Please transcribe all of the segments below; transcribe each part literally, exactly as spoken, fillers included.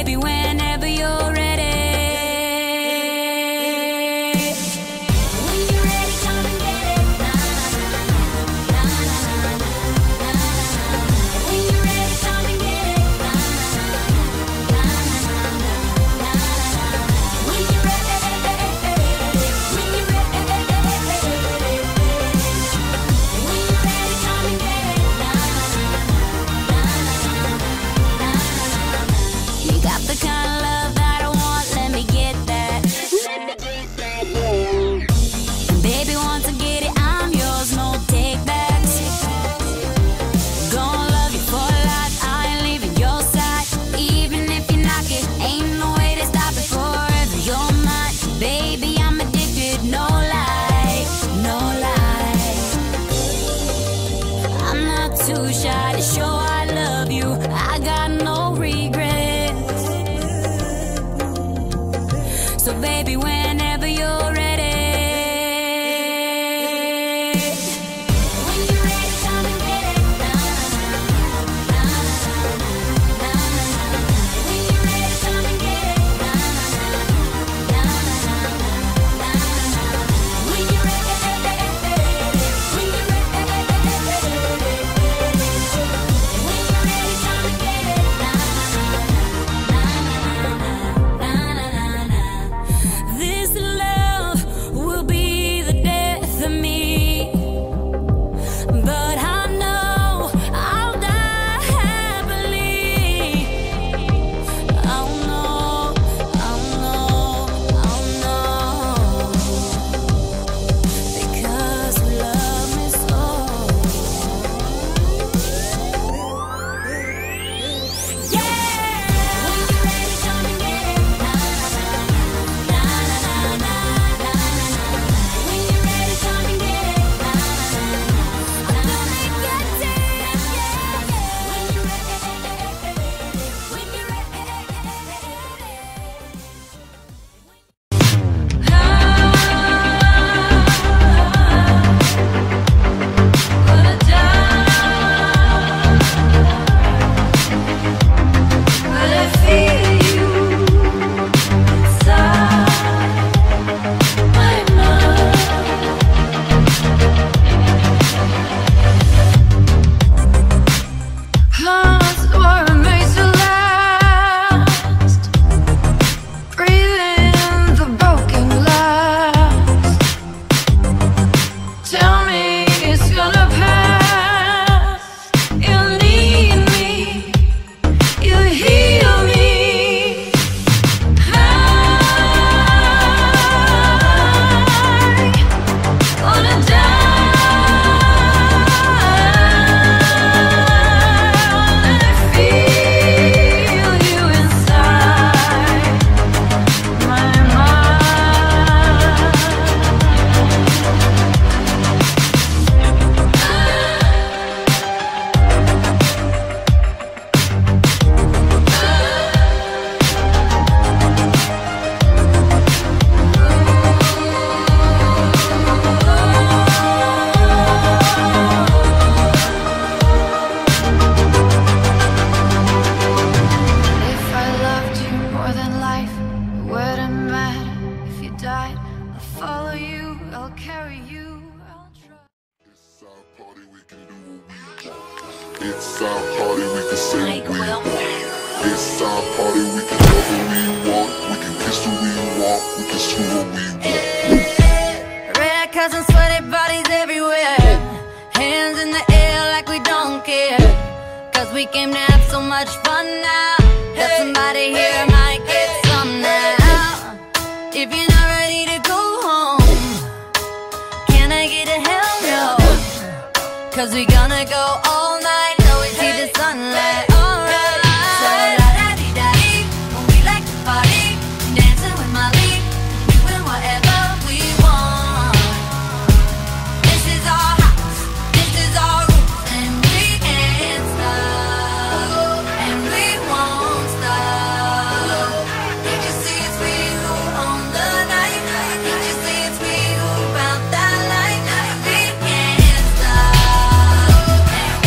baby, whenever you're ready. When you're ready, come and get it. Na na na na na na na. When you're ready, come and get it. Na na na na na na. When you're ready, when you're ready, when you're ready, come and get it. Na na na na na. You got the kind of love that I want, let me get that. Let me get that, yeah. And baby, once I get it, I'm yours, no take backs. Gonna love you for life, I ain't leaving your side. Even if you knock it, ain't no way to stop it forever. You're mine, baby, I'm addicted, no lie, no lie. I'm not too shy to show I love you, I got no regrets. So baby, whenever you're ready. When you're ready, come and get it. Na na na na na na. When you're ready, come and get it. Na na na na na. When you're ready, when you're ready, when you're ready, come and get it. Na na na na na. This love will be the death of me, but I know I'll die happily. Oh no, oh no, oh no, because you love me so. Yeah! When you're ready, come and get it. Na na na na na na. When you're ready, come and get it. Na na na na na. Get it, yeah, yeah. When you're ready, when you're But I feel you inside my mind. Hearts were made to last, breathing the broken glass. Tell me it's gonna pass. You need me, you heal me. I wanna die when I feel you inside my mind. If I loved you more than life, it wouldn't matter if you died. I'll follow you, I'll carry you, I'll try. It's our party, we can do what we want. It's our party, we can say what we want. It's our party, we can love who we want. We can kiss who we want. We can screw who we want. Red cousins, sweaty bodies everywhere. Hands in the air like we don't care. Cause we came to have so much fun now. That somebody here might get some now. If you're not ready to go home, can I get a hell no? Cause we gonna go all night till we see the sunlight. Alright. So la-da-dee-da-dee, when we like to party, dancing with Molly, doing whatever we want. This is our house, this is our rules, and we can't stop, and we won't stop. Can't you see it's we who own the night? Can't you see it's we who found that light? We can't stop.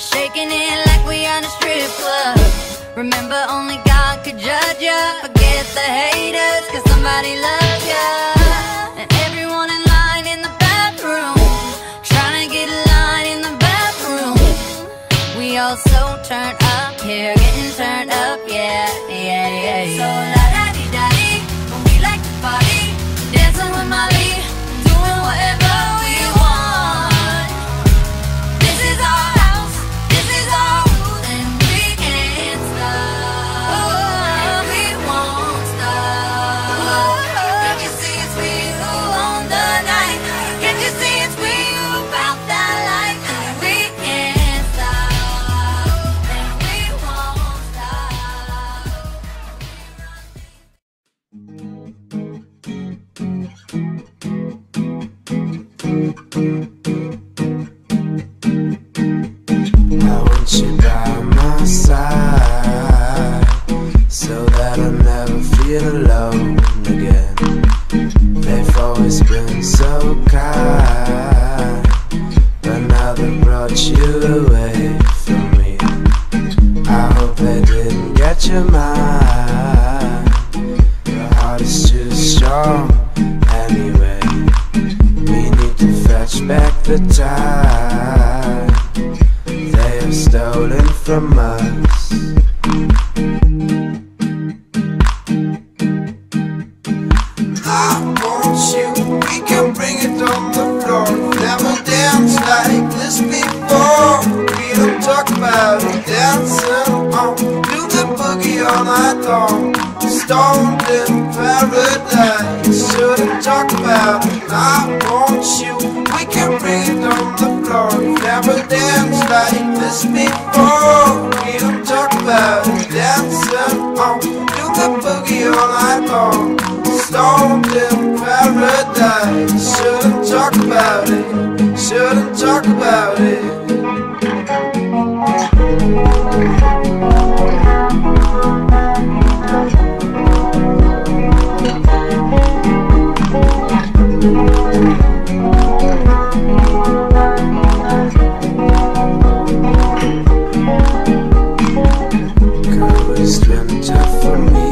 shaking it like we on a strip club. Remember, only God could judge ya. Forget the haters, cause somebody loves ya. And everyone in line in the bathroom, trying to get a line in the bathroom. We all so turned up here, getting turned up, yeah, yeah, yeah. So la-da-dee-da-dee, when we like to party, dancing with Molly, doing whatever we want. This is our house, this is our rules, and we can't stop, and we won't stop. Can't you see it's we who own the night? Can't you see it's we who found that light? And we can't stop, and we won't stop. I want you by my side, so that I never feel alone again. They've always been so kind, but now they brought you away from me. I hope they didn't get your mind. Your heart is too strong anyway. We need to fetch back the time they have stolen from us. I want you, we can bring it on the floor. Never danced like this before. We don't talk about it, dancing on. Do the boogie all night long. Stoned in paradise, shouldn't talk about it. I want you, we can bring it on the floor. Never danced like this before. We don't talk about it, dancing on. Do the boogie all night long. Stoned in paradise, shouldn't talk about it, shouldn't talk about it. It's been tough for me.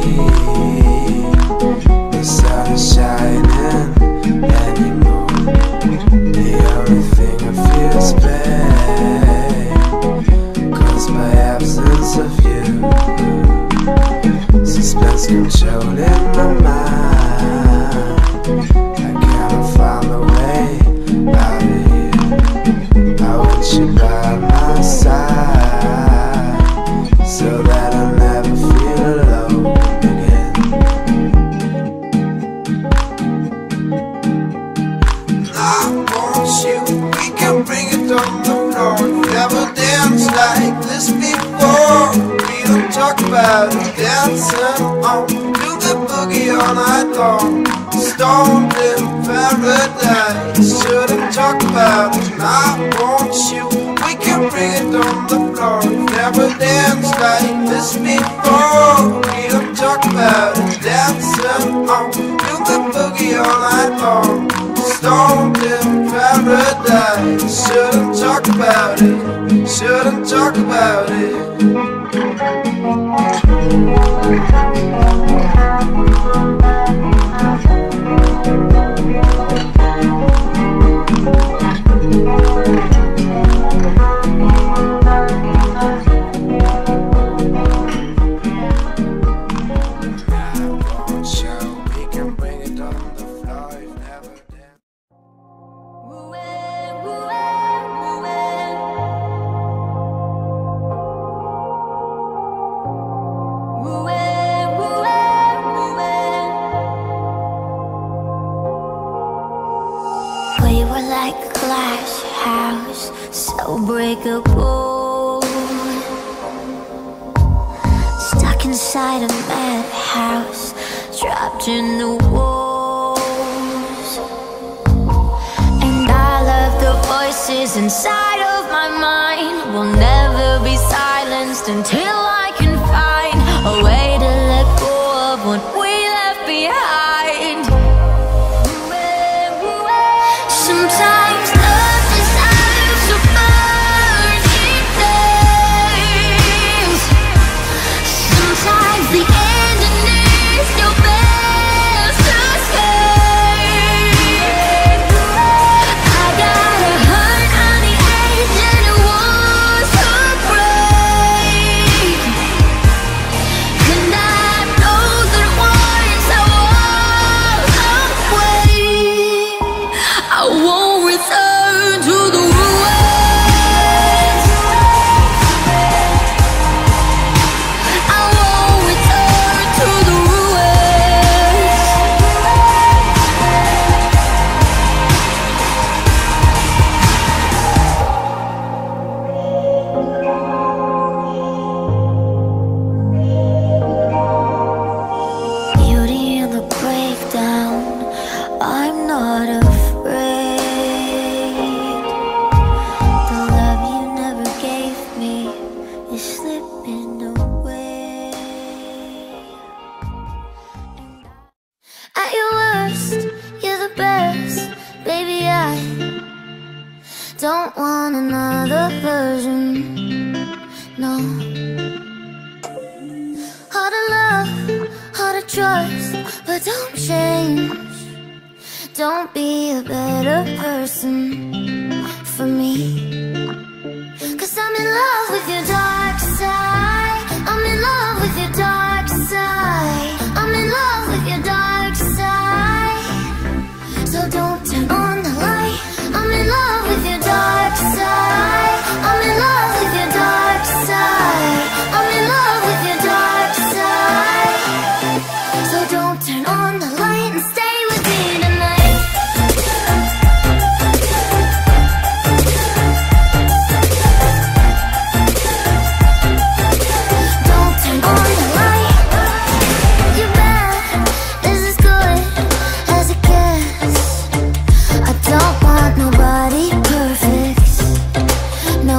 The sun is shining anymore. The only thing I feel is pain, caused by absence of you. Suspense controlling my mind. I cannot find a way out of here. I want you by my side, so that I never feel alone again. I want you, we can bring it on the floor. Never danced like this before. We don't talk about it, dancing on. Do the boogie all night long. Stoned in paradise, shouldn't talk about it. I want you, we can bring it on the floor. Never danced like this before. We don't talk about it, dancing on. Do the boogie all night long. Stoned in paradise, shouldn't talk about it, shouldn't talk about it. We were like a glass house, so breakable, stuck inside a madhouse, trapped in the walls. And all of the voices inside of my mind will never be silenced until I can find a way to let go of what we left behind. Sometimes the desire to burn deep down. no. Hard to love, hard to trust, but don't change. Don't be a better person for me. Cause I'm in love with your dark side. I'm in love with your dark side. I'm in love with your dark side. So don't turn on the light. I'm in love with your dark side. I'm in love with your dark side. I'm in love with your dark side. So don't turn on the light and stay with me tonight. Don't turn on the light. You're bad, this is good as it gets. I don't want nobody perfect, no.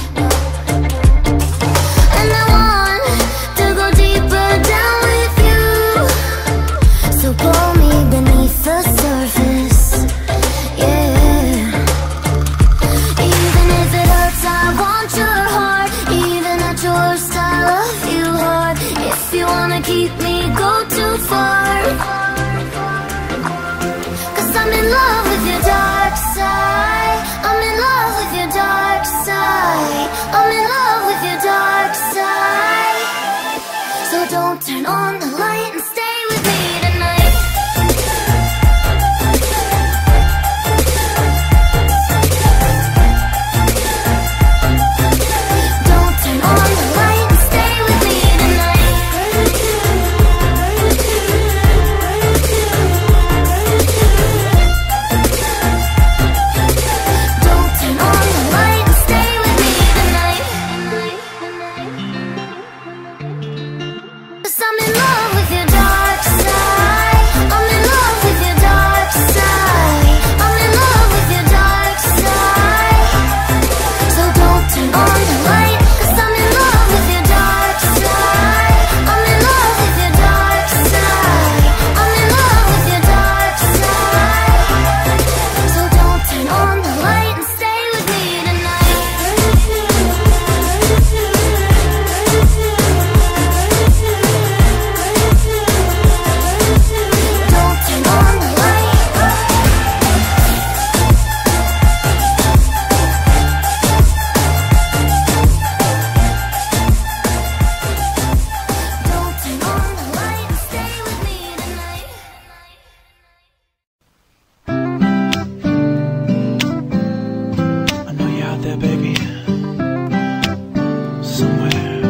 And I want to go deeper down with you. So pull me beneath the surface, yeah. Even if it hurts, I want your heart. Even at your worst, I love you hard. If you wanna keep me, go too far. Cause I'm in love with your dark side. I'm in love with your dark side. I'm in love with your dark side. So don't turn on the light and stay with me tonight. Don't turn on the light and stay with me tonight. Don't turn on the light and stay with me tonight. Cause I'm in love with your dark side. I'm in love with your dark side. I'm in love with your dark side. So don't turn on the light. Cause I'm in love with your dark side. I'm in love with your dark side. I'm in love with your dark side. So don't turn on the light and stay with me tonight. Don't turn on the light. Don't turn on the light and stay with me tonight. I know you're out there, baby. Somewhere.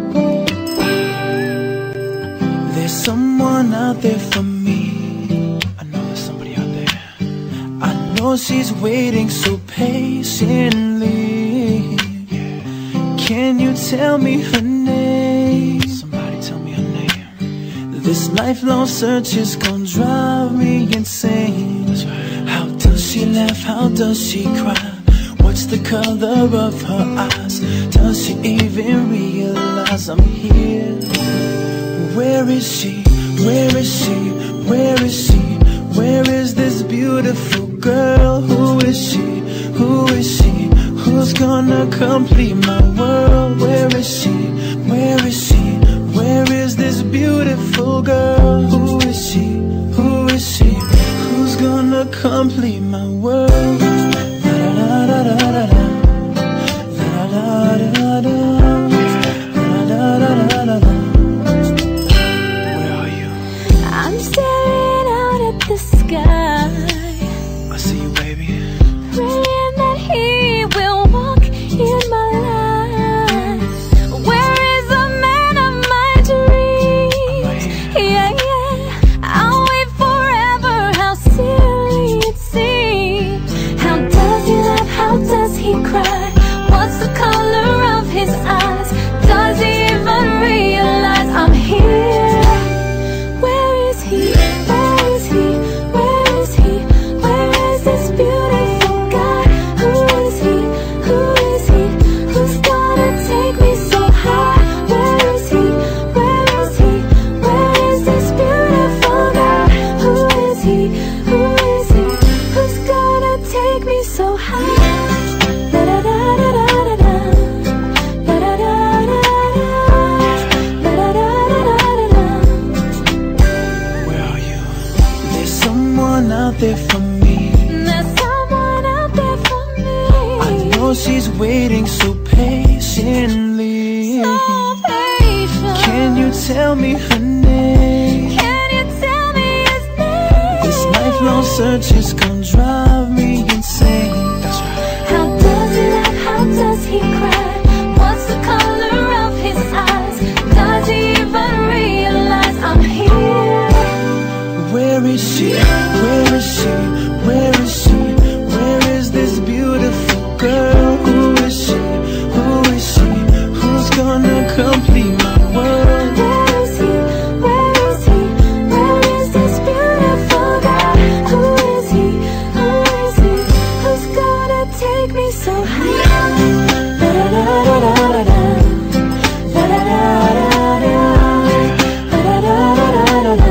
There's someone out there for me. I know there's somebody out there. I know she's waiting so patiently. Can you tell me her name? Somebody tell me her name. This lifelong search is gonna drive me insane. How does she laugh? How does she cry? What's the color of her eyes? Does she even realize I'm here? Where is she? Where is she? Where is she? Where is this beautiful girl? Who is she? Who is she? Who's gonna complete my world? Where is she? Where is she? Where is this beautiful girl? Who is she? Who is she? Who's gonna complete my world? La da da da da da. La da da da da. La da da da da. Where are you? I'm staring out at the sky, I see you, baby. praying that he will walk in my life. Where is the man of my dreams? Yeah, yeah. I'll wait forever. How silly it seems. How does he laugh? How does he tell me her name? Can you tell me his name? This lifelong search is gonna drive me insane. That's right. How does he laugh? How does he cry? What's the color of his eyes? Does he even realize I'm here? Where is she? Where is she? Where is she? Where is this beautiful girl? Who is she? Who is she? Who's gonna complete my world? Where is he? Where is he? Where is this beautiful guy? Who is he? Who is he? Who's gonna take me so high? Da da da da da da. Da da da da da. Da da da da da da.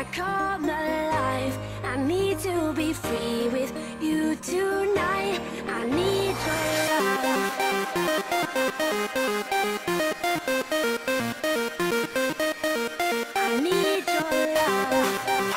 I come alive. I need to be free with you tonight. I need your love. I need your love.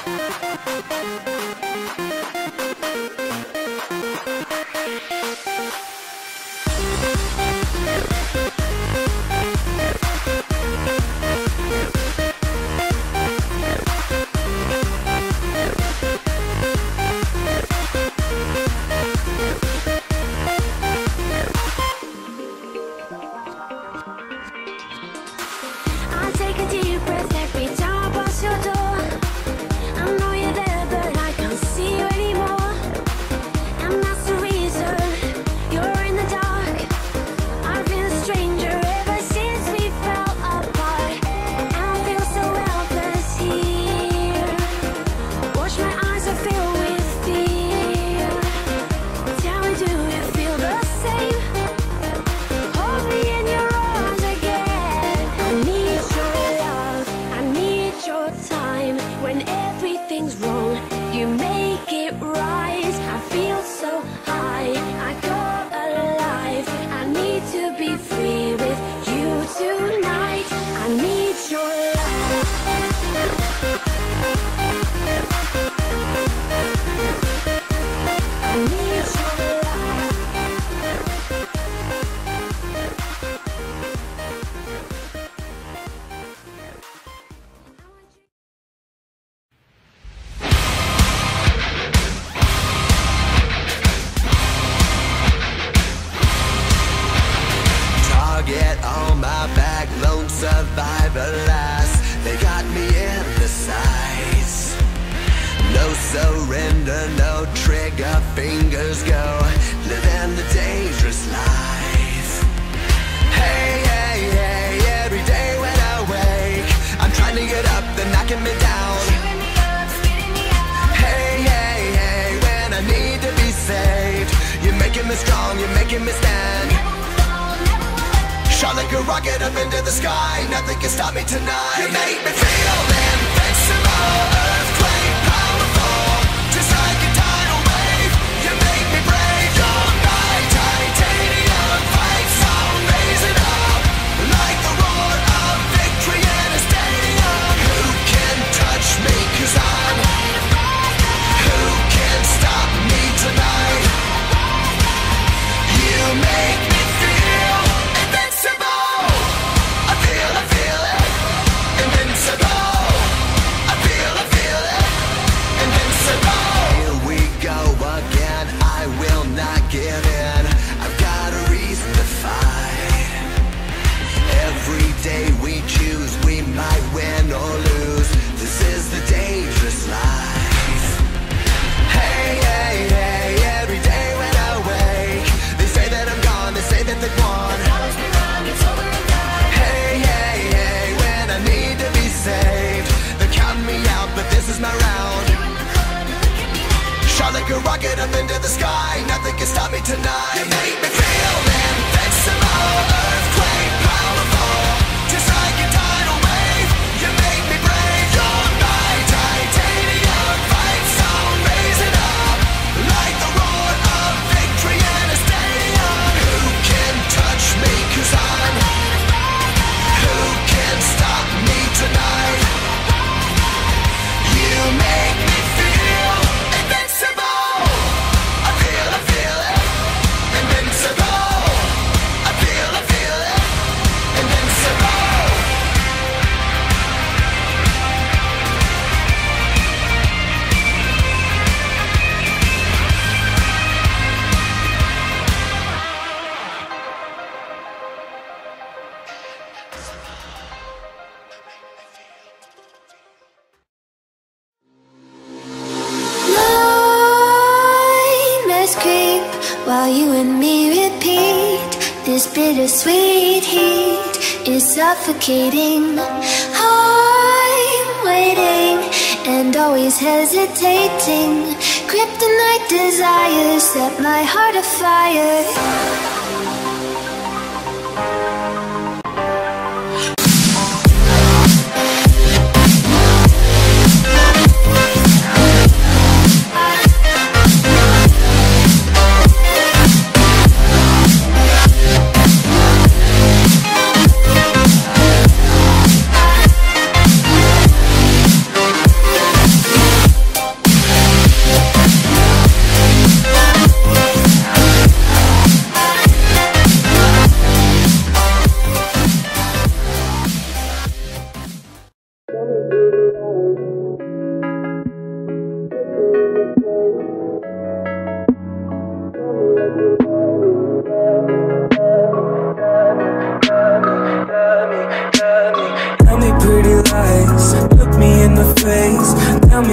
I take a deep breath every time I pass your door. I know you're there, but I can't see you anymore. And that's the reason you're in the dark. I've been a stranger ever since we fell apart. And I feel so helpless here. Watch my eyes are filled with fear. Tell me, do you feel the same? Hold me in your arms again. I need your love, I need your time. When everything's wrong, you make it right. I feel so high, I go alive. I need to be free with you tonight. I need your love. I need your love. Target on my back, lone survivor last. They got me in the sights. No surrender, no trigger, fingers go. Living the dangerous life. Hey, hey, hey, every day when I wake, I'm trying to get up, they're knocking me down. Hey, hey, hey, when I need to be saved, you're making me strong, you're making me stand. Shot like a rocket up into the sky, nothing can stop me tonight. You make me feel invincible, earthquake powerful, just like a tidal wave. You make me brave, you're my titanium fight song, raising up like the roar of victory in a stadium. Who can touch me, cause I'm who can stop me tonight? You make me feel invincible. I feel, I feel it. Invincible. I feel, I feel it. Invincible. Here we go again. I will not give in. I've got a reason to fight. Every day we choose, we might win or lose. This is the dangerous life. Hey, hey, hey, every day when I wake, they say that I'm gone, they say that they've won. Hey, hey, hey, when I need to be saved, they're counting me out, but this is my round. Shot like a rocket up into the sky, nothing can stop me tonight. You make me feel invincible, earthquake powerful, just like a tidal wave. You make me brave, you're my titanium fight song, raising up like the roar of victory in a stadium. Who can touch me, cause I'm who can stop me tonight? You make me feel invincible. I feel, I feel it. Invincible. I feel, I feel it. Invincible. Nightmares creep while you and me repeat. This bittersweet heat is suffocating. I'm waiting and always hesitating. Kryptonite desires set my heart afire.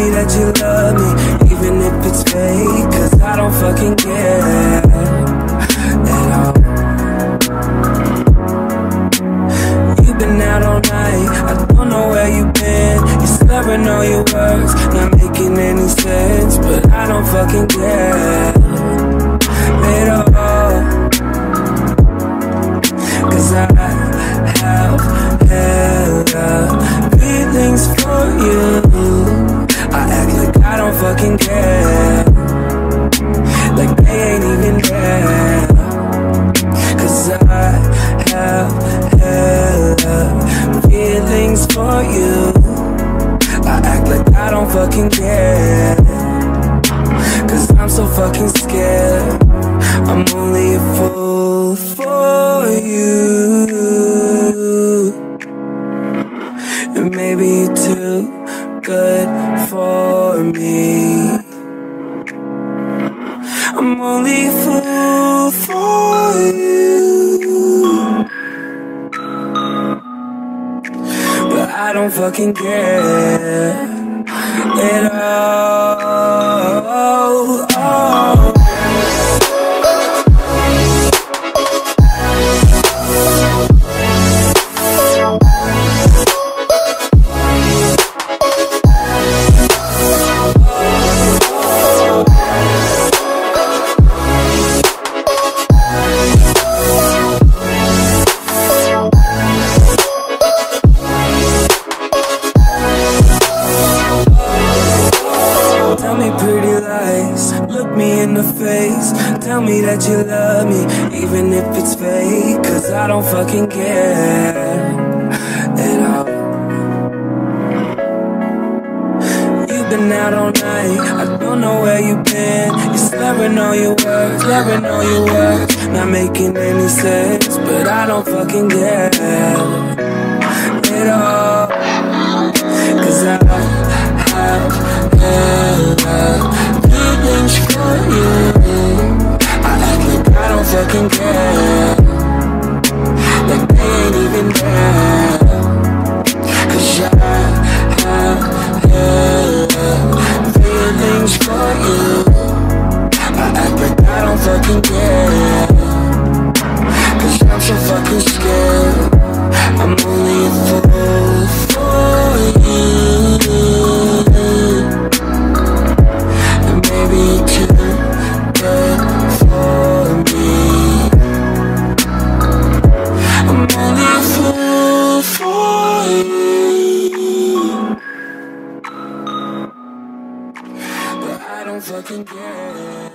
me that you love me, even if it's fake, cause I don't fucking care at all. You've been out all night, I don't know where you've been. You're slurring all your words, not making any sense, but I don't fucking care at all. Cause I have hella feelings for you. I act like I don't fucking care, like they ain't even there. Cause I have hella feelings for you. I act like I don't fucking care, cause I'm so fucking scared. I'm only a fool for you, and maybe you're too good for me. I'm only a fool for you, but I don't fucking care at all. Oh. Tell me pretty lies, look me in the face. Tell me that you love me, even if it's fake, cause I don't fucking care at all. You've been out all night, I don't know where you've been. You're slurring all your words, slurring all your words, not making any sense, but I don't fucking care at all. Cause I have hella feelings for you. I act like I don't fucking care, like they ain't even there. Cause I have hella feelings for you. I act like I don't fucking care, cause I'm so fucking scared. I'm only a fool for you, and maybe you're too good for me. I'm only a fool for you, but I don't fucking care.